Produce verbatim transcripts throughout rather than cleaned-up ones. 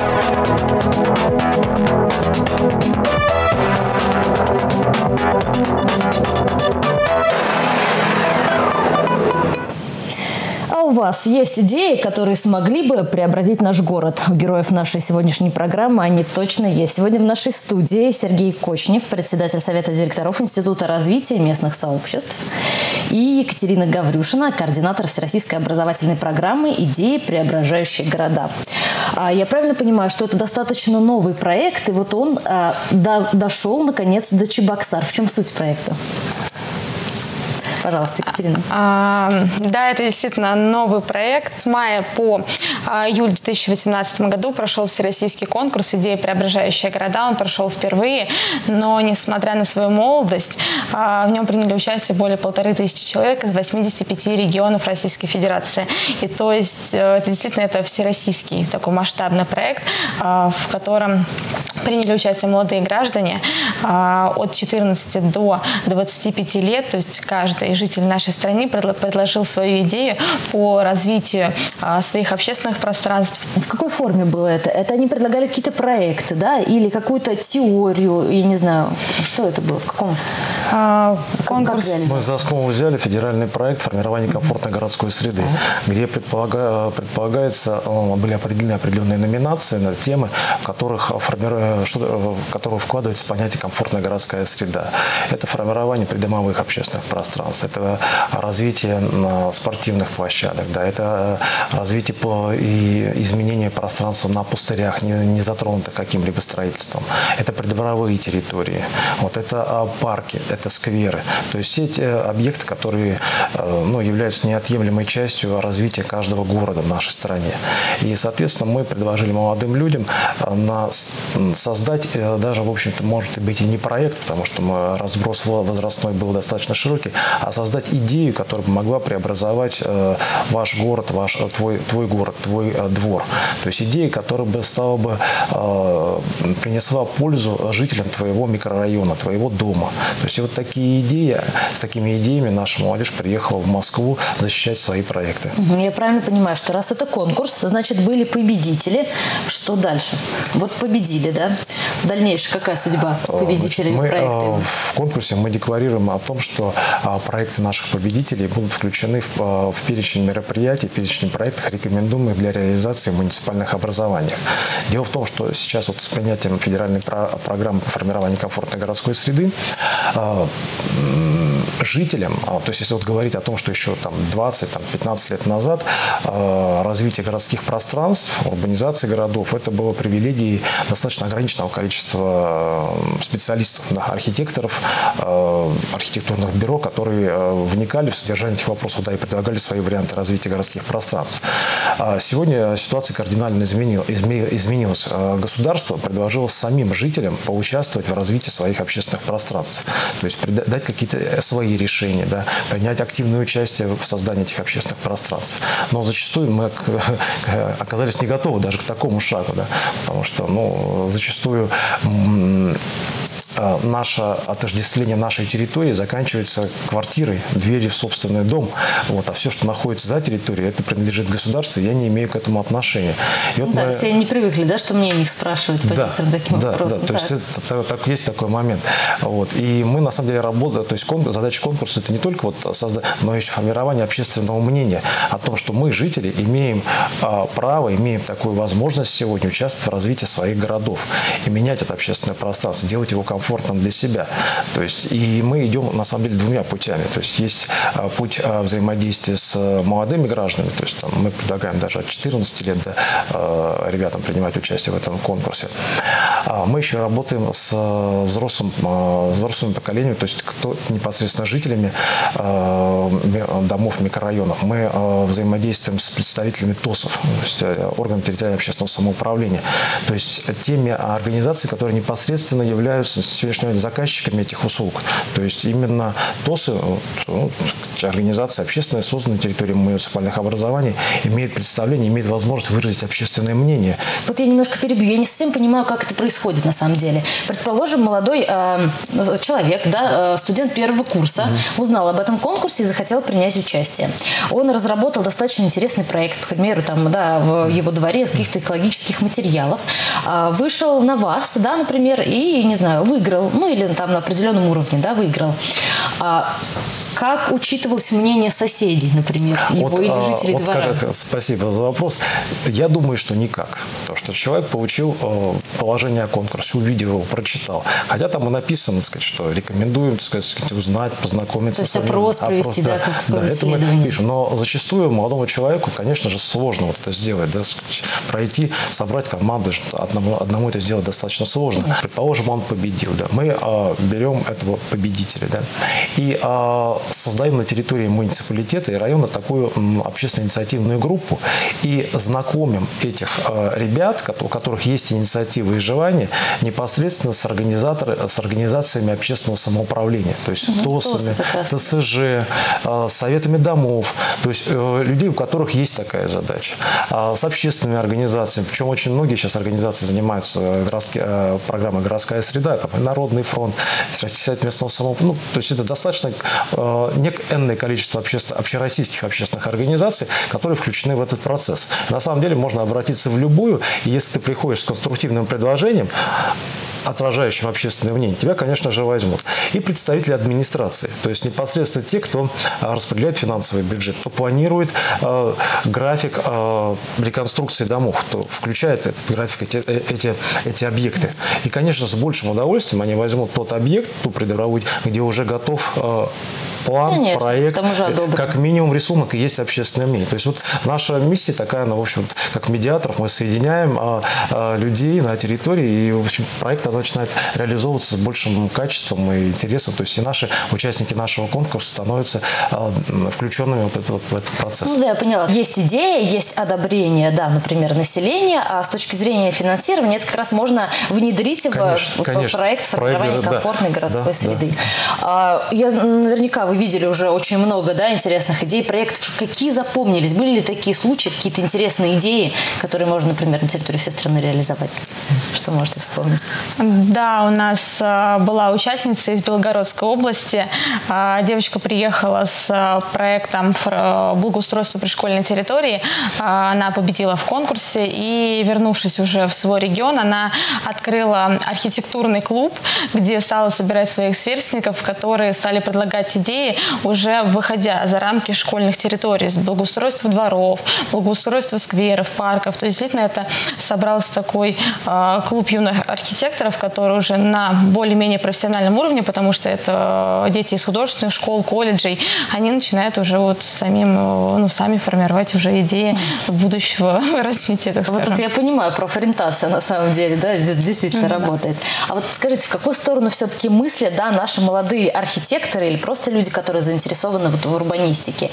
У вас есть идеи, которые смогли бы преобразить наш город? У героев нашей сегодняшней программы они точно есть. Сегодня в нашей студии Сергей Кочнев, председатель Совета директоров Института развития местных сообществ, и Екатерина Гаврюшина, координатор Всероссийской образовательной программы «Идеи, преображающие города». Я правильно понимаю, что это достаточно новый проект, и вот он а, до, дошел, наконец, до Чебоксар. В чем суть проекта? Пожалуйста, Екатерина. А, да, это действительно новый проект. С мая по а, июль две тысячи восемнадцатому году прошел всероссийский конкурс «Идеи, преображающие города». Он прошел впервые, но, несмотря на свою молодость, а, в нем приняли участие более полторы тысячи человек из восьмидесяти пяти регионов Российской Федерации. И то есть это действительно это всероссийский такой масштабный проект, а, в котором приняли участие молодые граждане а, от четырнадцати до двадцати пяти лет, то есть каждый житель нашей страны предложил свою идею по развитию а, своих общественных пространств. В какой форме было это? Это они предлагали какие-то проекты, да, или какую-то теорию, я не знаю, что это было, в каком а, конкурс? Мы за основу взяли федеральный проект формирования комфортной городской среды, где предполага, предполагается, были определены определенные номинации на темы, в которых, формиру, что, в которые вкладывается понятие комфортная городская среда. Это формирование придомовых общественных пространств, это развитие спортивных площадок, да, это развитие и изменение пространства на пустырях, не, не затронутых каким-либо строительством. Это придворовые территории, вот это парки, это скверы. То есть все эти объекты, которые ну, являются неотъемлемой частью развития каждого города в нашей стране. И, соответственно, мы предложили молодым людям на, создать даже, в общем-то, может быть и не проект, потому что мы, разброс возрастной был достаточно широкий, а создать идею, которая бы могла преобразовать э, ваш город, ваш, твой, твой город, твой э, двор. То есть идея, которая бы стала бы, э, принесла пользу жителям твоего микрорайона, твоего дома. То есть и вот такие идеи, с такими идеями наша молодежь приехала в Москву защищать свои проекты. Я правильно понимаю, что раз это конкурс, значит, были победители. Что дальше? Вот победили, да? Дальнейшая какая судьба победителей мы, проекта? В конкурсе мы декларируем о том, что проекты наших победителей будут включены в, в перечень мероприятий, перечень проектов, рекомендуемых для реализации в муниципальных образованиях. Дело в том, что сейчас вот с принятием федеральной про программы по формированию комфортной городской среды э, жителям, то есть если вот говорить о том, что еще там двадцать-пятнадцать лет назад э, развитие городских пространств, урбанизации городов, это было привилегией достаточно ограниченного количества специалистов, да, архитекторов, э, архитектурных бюро, которые э, вникали в содержание этих вопросов, да, и предлагали свои варианты развития городских пространств. А сегодня ситуация кардинально изменил, изме, изменилась. Государство предложило самим жителям поучаствовать в развитии своих общественных пространств, то есть дать какие-то свои решения, да, принять активное участие в создании этих общественных пространств. Но зачастую мы оказались не готовы даже к такому шагу, да, потому что, ну, зачастую наше отождествление нашей территории заканчивается квартирой, дверью в собственный дом. Вот, а все, что находится за территорией, это принадлежит государству, я не имею к этому отношения. И вот да, мы... все не привыкли, да, что мне о них спрашивают по да, некоторым таким да, вопросам. Да, то есть это, так, есть такой момент. Вот. И мы, на самом деле, работаем, то есть конкурс, задача конкурса это не только вот создать, но еще формирование общественного мнения о том, что мы, жители, имеем а, право, имеем такую возможность сегодня участвовать в развитии своих городов и менять это общественное пространство, делать его комфортным для себя. То есть, и мы идем, на самом деле, двумя путями. То есть, есть а, путь а, взаимодействия с молодыми гражданами. То есть, там, мы предлагаем даже от четырнадцати лет да, а, ребятам принимать участие в этом конкурсе. А, мы еще работаем с взрослым, а, взрослым поколением, то есть, кто непосредственно жителями а, домов, микрорайонов. Мы а, взаимодействуем с представителями ТОСов, то есть, органов территориального общественного самоуправления. То есть, теми организациями, которые непосредственно являются сегодняшнего заказчиками этих услуг. То есть именно ТОСы, ну, организации общественные, созданные на территории муниципальных образований, имеют представление, имеют возможность выразить общественное мнение. Вот я немножко перебью. Я не совсем понимаю, как это происходит. происходит на самом деле? Предположим, молодой э, человек, да, э, студент первого курса, mm-hmm. узнал об этом конкурсе и захотел принять участие. Он разработал достаточно интересный проект, к примеру, там, да, в его дворе из каких-то экологических материалов, э, вышел на вас, да, например, и, не знаю, выиграл, ну или там на определенном уровне, да, выиграл. А как учитывалось мнение соседей, например, его вот, или жителей вот двора? Как, спасибо за вопрос. Я думаю, что никак. Потому что человек получил э, положение о конкурсе, увидел его, прочитал. Хотя там и написано, так сказать, что рекомендуем, так сказать, узнать, познакомиться. То есть опрос провести, да, как да, это мы пишем. Но зачастую молодому человеку, конечно же, сложно вот это сделать, да, сказать, пройти, собрать команду, одному, одному это сделать достаточно сложно. Да. Предположим, он победил, да. Мы э, берем этого победителя, да, и э, создаем на территории муниципалитета и района такую м, общественную инициативную группу и знакомим этих э, ребят, у которых есть инициатива и желание, непосредственно с, организаторы, с организациями общественного самоуправления, то есть угу, ТОСами, ТСЖ, э, советами домов, то есть э, людей, у которых есть такая задача, э, с общественными организациями, причем очень многие сейчас организации занимаются городские, э, программой «Городская среда», там, и Народный фронт, Совет местного самоуправления, ну, то есть это достаточно э, некое количество общественно, общероссийских общественных организаций, которые включены в этот процесс. На самом деле можно обратиться в любую, и если ты приходишь с конструктивным предложением, отражающим общественное мнение, тебя, конечно же, возьмут. И представители администрации, то есть непосредственно те, кто распределяет финансовый бюджет, кто планирует э, график э, реконструкции домов, кто включает этот график, эти, эти, эти объекты. И, конечно, с большим удовольствием они возьмут тот объект, ту придоровую, где уже готов э, план, конечно, проект, как минимум рисунок и есть общественное мнение. То есть вот наша миссия такая, ну, в общем, как медиаторов мы соединяем а, а, людей на территории, и, в общем, проект начинает реализовываться с большим качеством и интересом. То есть и наши участники нашего конкурса становятся а, включенными вот это, вот, в этот процесс. Ну да, я поняла. Есть идея, есть одобрение, да, например, населения, а с точки зрения финансирования это как раз можно внедрить конечно, в, конечно. в проект формирования проект, комфортной да, городской да, среды. Да. Я наверняка вы видели уже очень много, да, интересных идей, проектов. Какие запомнились? Были ли такие случаи, какие-то интересные идеи, которые можно, например, на территории всей страны реализовать? Что можете вспомнить? Да, у нас была участница из Белгородской области. Девочка приехала с проектом благоустройства пришкольной территории. Она победила в конкурсе и, вернувшись уже в свой регион, она открыла архитектурный клуб, где стала собирать своих сверстников, которые стали предлагать идеи, уже выходя за рамки школьных территорий, с благоустройства дворов, благоустройства скверов, парков. То есть действительно это собрался такой э, клуб юных архитекторов, которые уже на более-менее профессиональном уровне, потому что это дети из художественных школ, колледжей, они начинают уже вот самим, ну, сами формировать уже идеи будущего развития, так скажем. Вот я понимаю, профориентация на самом деле, да, действительно mm-hmm. работает. А вот скажите, в какую сторону все-таки мыслят, да, наши молодые архитекторы или просто люди, которые заинтересованы в урбанистике?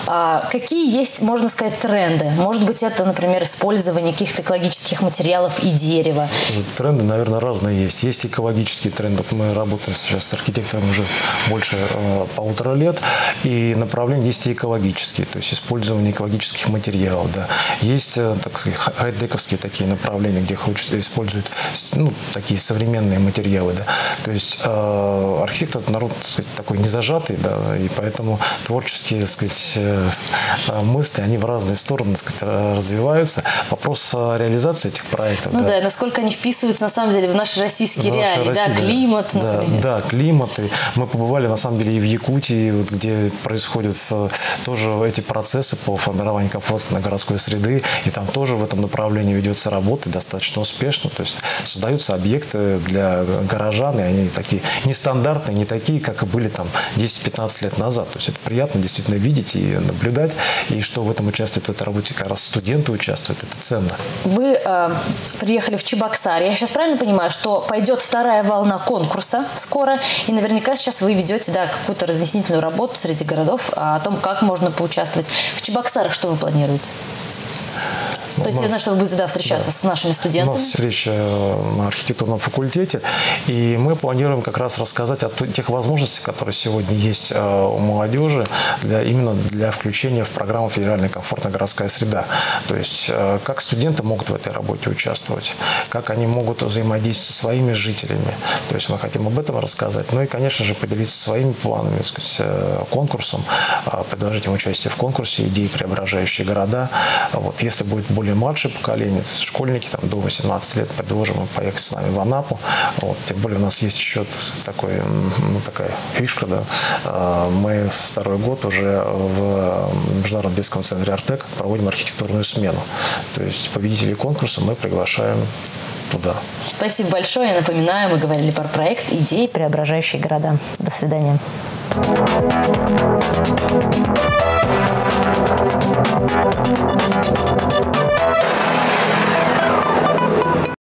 А какие есть, можно сказать, тренды? Может быть, это, например, использование каких-то экологических материалов и дерева? Тренды, наверное, разные есть. Есть экологические тренды. Мы работаем сейчас с архитектором уже больше э, полутора лет. И направления есть и экологические, то есть использование экологических материалов. Да. Есть, э, так сказать, хайдековские такие направления, где используют, ну, такие современные материалы. Да. То есть э, архитектор – народ, так сказать, такой незажатый, да, и поэтому творческие, так сказать, э, мысли, они в разные стороны, так сказать, развиваются. Вопрос реализации этих проектов. Ну да, да, насколько они вписываются на самом деле в наши российские в реалии, наши да, России, климат, да, например. Да, климат. И мы побывали на самом деле и в Якутии, вот, где происходят тоже эти процессы по формированию комфортной городской среды, и там тоже в этом направлении ведется работа достаточно успешно. То есть создаются объекты для горожан, и они такие нестандартные, не такие, как и были там десять-пятнадцать лет назад. То есть это приятно действительно видеть и наблюдать, и что в этом участвует в этой работе, как раз студенты участвуют, это ценно. Вы э, приехали в Чебоксары. Я сейчас правильно понимаю, что пойдет вторая волна конкурса скоро, и наверняка сейчас вы ведете, да, какую-то разъяснительную работу среди городов о том, как можно поучаствовать. В Чебоксарах что вы планируете? То есть я знаю, что вы будете, да, встречаться, да, с нашими студентами. У нас встреча на архитектурном факультете, и мы планируем как раз рассказать о тех возможностях, которые сегодня есть у молодежи для, именно для включения в программу «Федеральная комфортная городская среда». То есть как студенты могут в этой работе участвовать, как они могут взаимодействовать со своими жителями. То есть мы хотим об этом рассказать. Ну и, конечно же, поделиться своими планами, так сказать, конкурсом, предложить им участие в конкурсе «Идеи, преображающие города». Вот, если будет более младшее поколение, школьники там, до восемнадцати лет, предложим им поехать с нами в Анапу. Вот, тем более у нас есть еще такой, ну, такая фишка. Да. Мы второй год уже в Международном детском центре «Артек» проводим архитектурную смену. То есть победителей конкурса мы приглашаем туда. Спасибо большое. Я напоминаю, мы говорили про проект «Идеи, преображающие города». До свидания.